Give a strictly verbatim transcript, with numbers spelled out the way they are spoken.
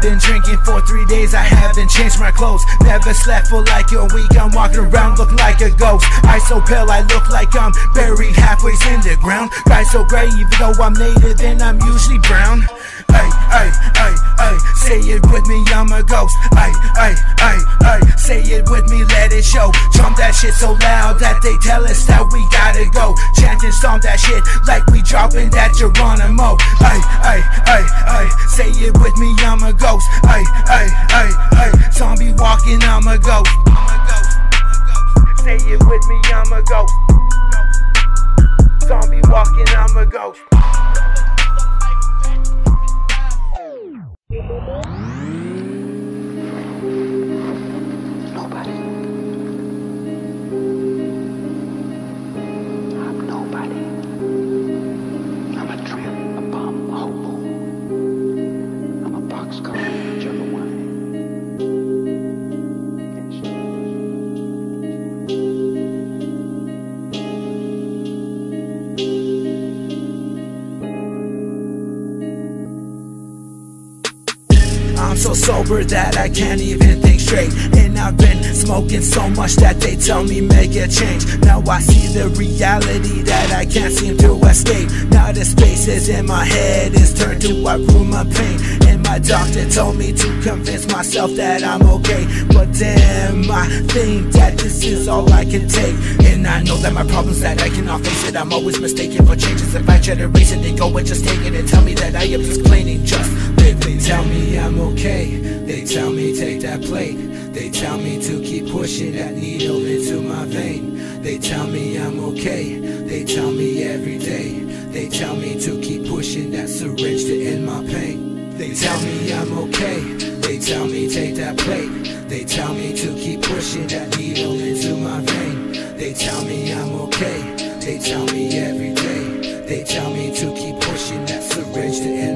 Been drinking for three days, I haven't changed my clothes. Never slept for like a week, I'm walking around looking like a ghost. I so pale, I look like I'm buried halfway in the ground. Guy so gray, even though I'm native and I'm usually brown. Ay, ay, ay, ay, say it with me, I'm a ghost. Ay, ay, ay, ay, say it with me, let it show. Jump that shit so loud that they tell us that we gotta go. Chant and stomp that shit like we dropping that Geronimo. Ay, ay, ay, ay, say it with me, I'm a ghost. Ay, ay, ay, ay, zombie walking, I'm a ghost. Say it with me, I'm a ghost. Zombie walking, I'm a ghost. Nobody. I'm nobody. I'm a tramp, a bum, a hobo. I'm a boxcar, a jug of wine. I'm so sober that I can't even think straight. And I've been smoking so much that they tell me make a change. Now I see the reality that I can't seem to escape. Now the spaces in my head is turned to a room of pain. And my doctor told me to convince myself that I'm okay. But damn, I think that this is all I can take. And I know that my problems that I cannot face it. I'm always mistaken for changes. If I try to erase it, they go and just take it and tell me that I am just complaining. Just live. They tell me I'm okay. They tell me take that plate. They tell me to keep pushing that needle into my vein. They tell me I'm okay. They tell me every day. They tell me to keep pushing that syringe to end my pain. They tell me I'm okay. They tell me take that plate. They tell me to keep pushing that needle into my vein. They tell me I'm okay. They tell me every day. They tell me to keep pushing that syringe to end